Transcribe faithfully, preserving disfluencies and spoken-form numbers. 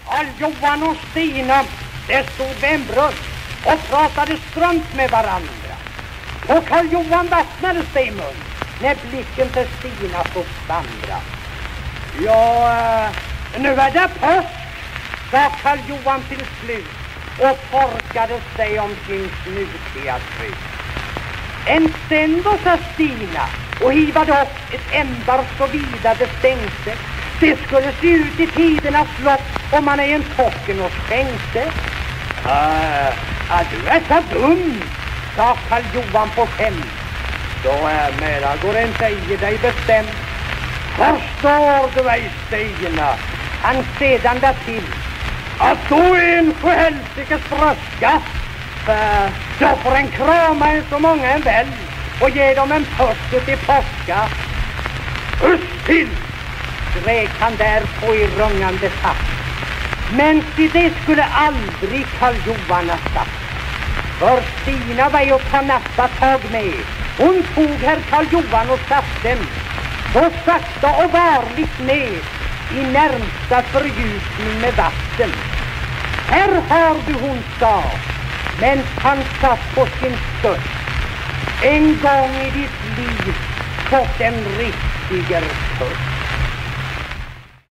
Karl Johan och Stina, det stod vid en brunn och pratade strunt med varandra. Och Karl Johan vattnade sig i mun när blicken till Stina såg vandra. Ja, nu är det påsk, sa Karl Johan till slut och torkade sig om sin snutiga tryck. En stund då, sa Stina och hivade upp ett ämbar så vida det stänkte. Det skulle se ut i tidernas lopp om man är en tocken och skänkte. Uh, uh, du är så dum, sa Karl Johan på skämt. Då är mera går en säger dig bestämt. Förstår du ej, Stina, han sedan där till att då är en sjöhelsikes bröska. För då får en krama en så många en väl och ge dem en puss till påska. Puss till! Skrek han där på i rungande takt. Men till det skulle aldrig Karl Johan ha sagt. För Stina var ju att ta nappa tag med. Hon tog herr Karl Johan och satte så sakta och varligt ner i närmsta fördjupning med vatten. Här har du, hon sa, men han satt på sin stört. En gång i ditt liv fått en riktigare törst.